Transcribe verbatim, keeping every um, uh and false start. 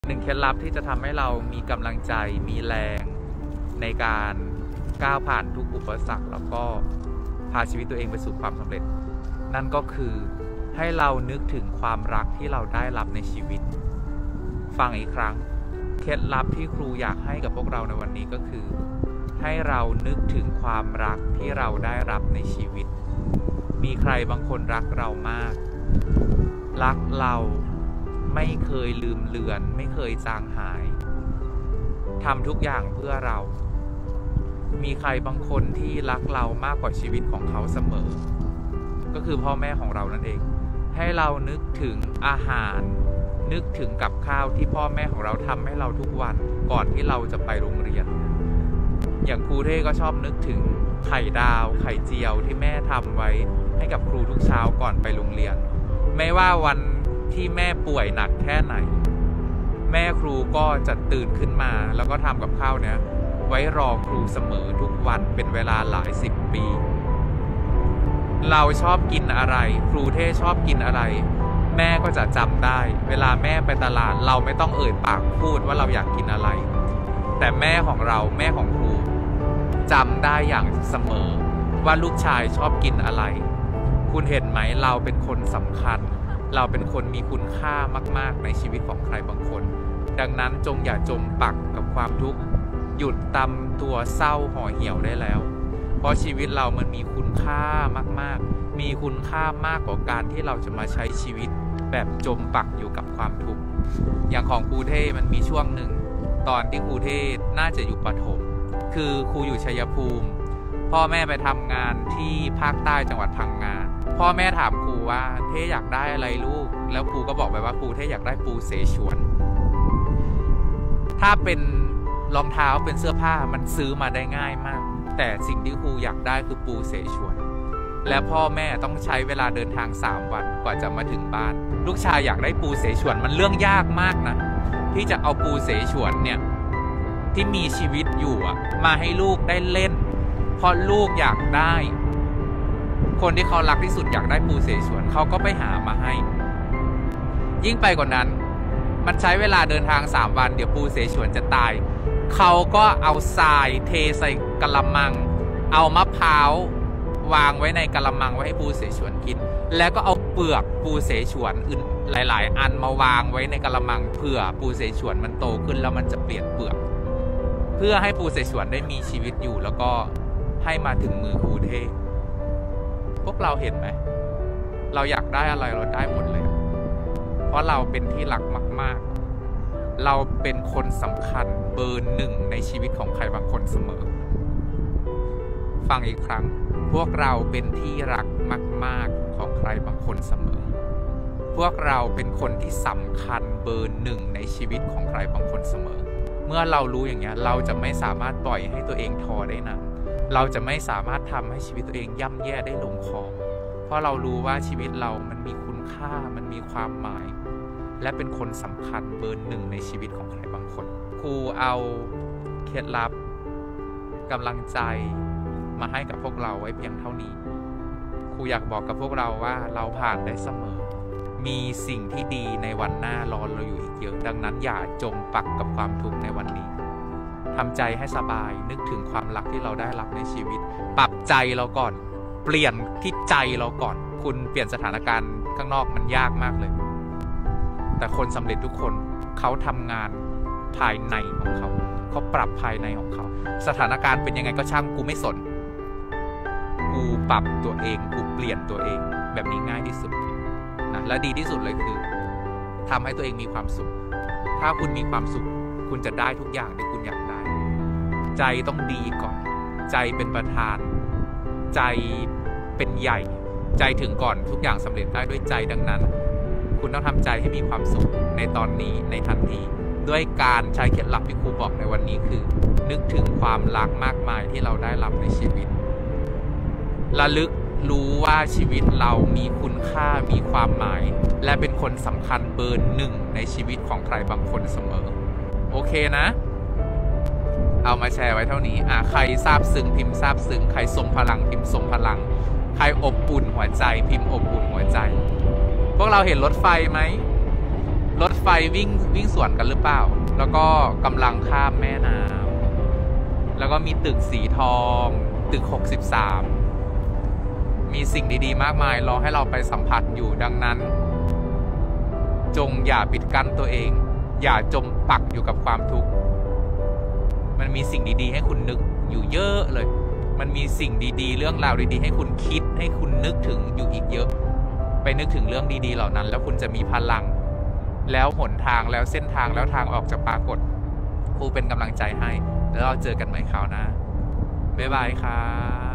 หนึ่งเคล็ดลับที่จะทำให้เรามีกำลังใจมีแรงในการก้าวผ่านทุกอุปสรรคแล้วก็พาชีวิตตัวเองไปสู่ความสำเร็จนั่นก็คือให้เรานึกถึงความรักที่เราได้รับในชีวิตฟังอีกครั้งเคล็ดลับที่ครูอยากให้กับพวกเราในวันนี้ก็คือให้เรานึกถึงความรักที่เราได้รับในชีวิตมีใครบางคนรักเรามากรักเราไม่เคยลืมเลือนไม่เคยจางหายทำทุกอย่างเพื่อเรามีใครบางคนที่รักเรามากกว่าชีวิตของเขาเสมอก็คือพ่อแม่ของเรานั่นเองให้เรานึกถึงอาหารนึกถึงกับข้าวที่พ่อแม่ของเราทำให้เราทุกวันก่อนที่เราจะไปโรงเรียนอย่างครูเท่ก็ชอบนึกถึงไข่ดาวไข่เจียวที่แม่ทำไว้ให้กับครูทุกเช้าก่อนไปโรงเรียนไม่ว่าวันที่แม่ป่วยหนักแค่ไหนแม่ครูก็จะตื่นขึ้นมาแล้วก็ทำกับข้าวเนี้ยไว้รอครูเสมอทุกวันเป็นเวลาหลายสิบปีเราชอบกินอะไรครูเท่ชอบกินอะไรแม่ก็จะจำได้เวลาแม่ไปตลาดเราไม่ต้องเอ่ยปากพูดว่าเราอยากกินอะไรแต่แม่ของเราแม่ของครูจำได้อย่างเสมอว่าลูกชายชอบกินอะไรคุณเห็นไหมเราเป็นคนสำคัญเราเป็นคนมีคุณค่ามากๆในชีวิตของใครบางคนดังนั้นจงอย่าจมปักกับความทุกข์หยุดตำตัวเศร้าห่อเหี่ยวได้แล้วเพราะชีวิตเรามันมีคุณค่ามากๆมีคุณค่ามากกว่าการที่เราจะมาใช้ชีวิตแบบจมปักอยู่กับความทุกข์อย่างของครูเท่มันมีช่วงหนึ่งตอนที่ครูเท่น่าจะอยู่ประถมคือครูอยู่ชัยภูมิพ่อแม่ไปทำงานที่ภาคใต้จังหวัดพังงาพ่อแม่ถามครูว่าเท่อยากได้อะไรลูกแล้วครูก็บอกไปว่าครูเท่อยากได้ปูเสฉวนถ้าเป็นรองเท้าเป็นเสื้อผ้ามันซื้อมาได้ง่ายมากแต่สิ่งที่ครูอยากได้คือปูเสฉวนและพ่อแม่ต้องใช้เวลาเดินทางสามวันกว่าจะมาถึงบ้านลูกชายอยากได้ปูเสฉวนมันเรื่องยากมากนะที่จะเอาปูเสฉวนเนี่ยที่มีชีวิตอยู่อะมาให้ลูกได้เล่นเพราะลูกอยากได้คนที่เขารักที่สุดอยากได้ปูเสฉวนเขาก็ไปหามาให้ยิ่งไปกว่านั้นมันใช้เวลาเดินทางสามวันเดี๋ยวปูเสฉวนจะตายเขาก็เอาทรายเทใส่กะละมังเอามะพร้าววางไว้ในกะละมังไว้ให้ปูเสฉวนกินแล้วก็เอาเปลือกปูเสฉวนอื่นหลายๆอันมาวางไว้ในกะละมังเพื่อปูเสฉวนมันโตขึ้นแล้วมันจะเปลี่ยนเปลือกเพื่อให้ปูเสฉวนได้มีชีวิตอยู่แล้วก็ให้มาถึงมือครูเท่พวกเราเห็นไหมเราอยากได้อะไรเราได้หมดเลยเพราะเราเป็นที่รักมากๆเราเป็นคนสำคัญเบอร์หนึ่งในชีวิตของใครบางคนเสมอฟังอีกครั้งพวกเราเป็นที่รักมากๆของใครบางคนเสมอพวกเราเป็นคนที่สำคัญเบอร์หนึ่งในชีวิตของใครบางคนเสมอเมื่อเรารู้อย่างเงี้ยเราจะไม่สามารถปล่อยให้ตัวเองท้อได้นานเราจะไม่สามารถทำให้ชีวิตตัวเองย่ำแย่ได้ลงคอเพราะเรารู้ว่าชีวิตเรามันมีคุณค่ามันมีความหมายและเป็นคนสำคัญเบอร์หนึ่งในชีวิตของใครบางคนครูเอาเคล็ดลับกำลังใจมาให้กับพวกเราไว้เพียงเท่านี้ครูอยากบอกกับพวกเราว่าเราผ่านได้เสมอมีสิ่งที่ดีในวันหน้ารอเราอยู่อีกเยอะดังนั้นอย่าจมปักกับความทุกข์ในวันนี้ทำใจให้สบายนึกถึงความรักที่เราได้รับในชีวิตปรับใจเราก่อนเปลี่ยนที่ใจเราก่อนคุณเปลี่ยนสถานการณ์ข้างนอกมันยากมากเลยแต่คนสำเร็จทุกคนเขาทำงานภายในของเขาเขาปรับภายในของเขาสถานการณ์เป็นยังไงก็ช่างกูไม่สนกูปรับตัวเองกูเปลี่ยนตัวเองแบบนี้ง่ายที่สุดนะและดีที่สุดเลยคือทำให้ตัวเองมีความสุขถ้าคุณมีความสุขคุณจะได้ทุกอย่างที่คุณอยากได้ใจต้องดีก่อนใจเป็นประธานใจเป็นใหญ่ใจถึงก่อนทุกอย่างสำเร็จได้ด้วยใจดังนั้นคุณต้องทำใจให้มีความสุขในตอนนี้ในทันทีด้วยการใช้เคล็ดลับที่ครูบอกในวันนี้คือนึกถึงความรักมากมายที่เราได้รับในชีวิตระลึกรู้ว่าชีวิตเรามีคุณค่ามีความหมายและเป็นคนสำคัญเบอร์หนึ่งในชีวิตของใครบางคนเสมอโอเคนะเอามาแชร์ไว้เท่านี้อ่ะใครซาบซึ้งพิมพ์ซาบซึ้งใครทรงพลังพิมพ์ทรงพลังใครอบอุ่นหัวใจพิมพ์อบอุ่นหัวใจพวกเราเห็นรถไฟไหมรถไฟไฟวิ่งวิ่งสวนกันหรือเปล่าแล้วก็กำลังข้ามแม่น้ำแล้วก็มีตึกสีทองตึกหกสิบสามมีสิ่งดีๆมากมายรอให้เราไปสัมผัสอยู่ดังนั้นจงอย่าปิดกั้นตัวเองอย่าจมปักอยู่กับความทุกข์มันมีสิ่งดีๆให้คุณนึกอยู่เยอะเลยมันมีสิ่งดีๆเรื่องราวดีๆให้คุณคิดให้คุณนึกถึงอยู่อีกเยอะไปนึกถึงเรื่องดีๆเหล่านั้นแล้วคุณจะมีพลังแล้วหนทางแล้วเส้นทางแล้วทางออกจะปรากฏครูเป็นกำลังใจให้แล้วเราเจอกันใหม่คราวหน้าบ๊ายบายครับ